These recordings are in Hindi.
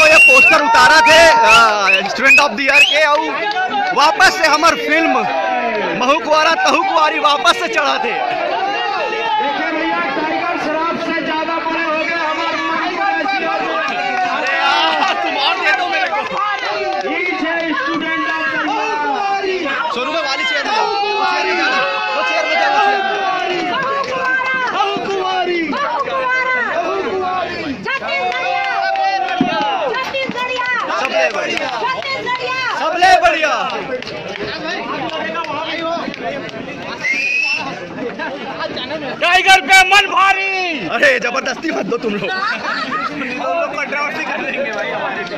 देखो ये पोस्टर उतारा थे स्टूडेंट ऑफ द ईयर के और वापस से हमार फिल्म महू कुंवारा तहु कुंवारी वापस से चढ़ा थे। सोनू में वाली चेयर सबले बढ़िया टाइगर पे मन भारी। अरे जबरदस्ती मत दो तुम लोग कंट्रोवर्सी कर देंगे भाई।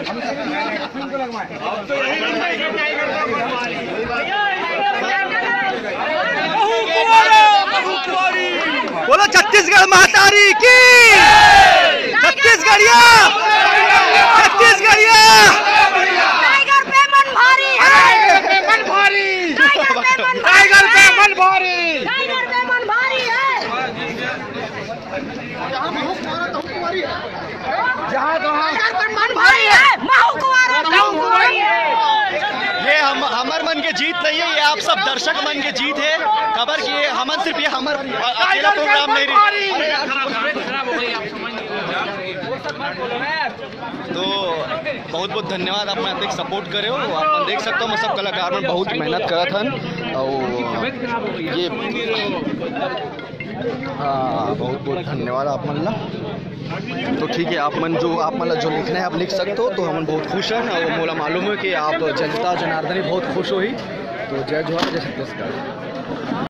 बोलो छत्तीसगढ़ महातारी की, छत्तीसगढ़िया छत्तीसगढ़िया। टाइगर पे मन भारी है, टाइगर पे मन भारी, टाइगर पे मन भारी, टाइगर पे मन भारी है। जहाँ टाइगर पे मन भारी है, महू कुंवारा तहु कुंवारी है। ये हमर मन के जीत नहीं है, ये आप सब दर्शक मन के जीत है। खबर की ये हमन सिर्फ ये हमर अकेला प्रोग्राम नहीं रही। तो बहुत बहुत धन्यवाद, आप मैं देख सपोर्ट करे हो। आप देख सकते हो मैं सब कलाकार में बहुत मेहनत करा था और ये बहुत बहुत धन्यवाद आप मन ला। तो ठीक है, आप मन जो लिखना है आप लिख सकते हो। तो हम बहुत खुश हैं और मोला मालूम है कि आप जनता जनार्दन बहुत खुश हो ही। तो जय जवाहर जय छत्तीसगढ़।